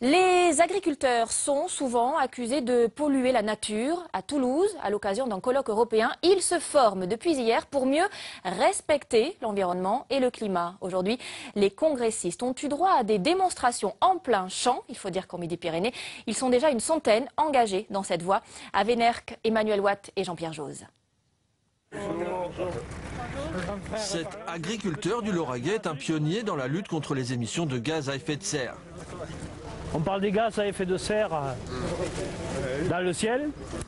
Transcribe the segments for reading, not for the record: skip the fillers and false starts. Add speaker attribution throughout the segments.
Speaker 1: Les agriculteurs sont souvent accusés de polluer la nature. À Toulouse, à l'occasion d'un colloque européen, ils se forment depuis hier pour mieux respecter l'environnement et le climat. Aujourd'hui, les congressistes ont eu droit à des démonstrations en plein champ. Il faut dire qu'en Midi-Pyrénées, ils sont déjà une centaine engagés dans cette voie. À Vénercq, Emmanuel Watt et Jean-Pierre Jose.
Speaker 2: Cet agriculteur du Lauragais est un pionnier dans la lutte contre les émissions de gaz à effet de serre.
Speaker 3: On parle des gaz à effet de serre dans le ciel.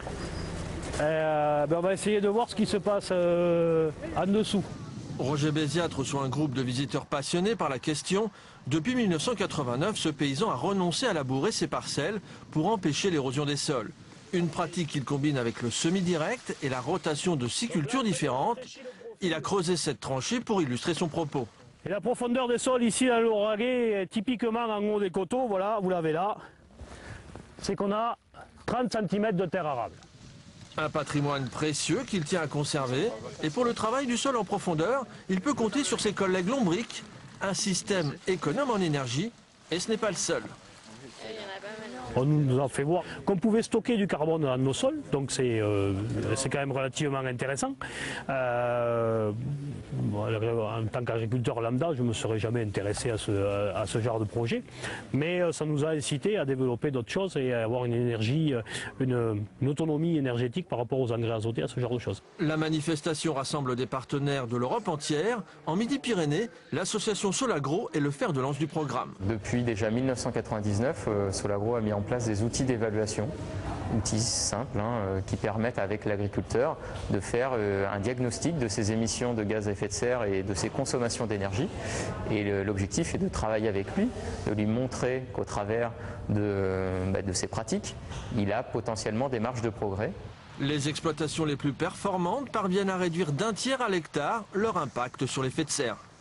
Speaker 3: On va essayer de voir ce qui se passe en dessous.
Speaker 2: Roger Béziat reçoit un groupe de visiteurs passionnés par la question. Depuis 1989, ce paysan a renoncé à labourer ses parcelles pour empêcher l'érosion des sols. Une pratique qu'il combine avec le semi-direct et la rotation de 6 cultures différentes. Il a creusé cette tranchée pour illustrer son propos.
Speaker 3: Et la profondeur des sols ici dans le Lauragais, typiquement en haut des coteaux, voilà, vous l'avez là, c'est qu'on a 30 cm de terre arable.
Speaker 2: Un patrimoine précieux qu'il tient à conserver. Et pour le travail du sol en profondeur, il peut compter sur ses collègues lombriques, un système économe en énergie, et ce n'est pas le seul.
Speaker 3: On nous a fait voir qu'on pouvait stocker du carbone dans nos sols, donc c'est quand même relativement intéressant. En tant qu'agriculteur lambda, je ne me serais jamais intéressé à ce genre de projet, mais ça nous a incité à développer d'autres choses et à avoir une énergie, une autonomie énergétique par rapport aux engrais azotés, à ce genre de choses.
Speaker 2: La manifestation rassemble des partenaires de l'Europe entière. En Midi-Pyrénées, l'association Solagro est le fer de lance du programme.
Speaker 4: Depuis déjà 1999, Solagro a mis en place des outils d'évaluation, outils simples qui permettent avec l'agriculteur de faire un diagnostic de ses émissions de gaz à effet de serre et de ses consommations d'énergie. Et l'objectif est de travailler avec lui, de lui montrer qu'au travers de ses pratiques, il a potentiellement des marges de progrès.
Speaker 2: Les exploitations les plus performantes parviennent à réduire d'1 tiers à l'hectare leur impact sur l'effet de serre.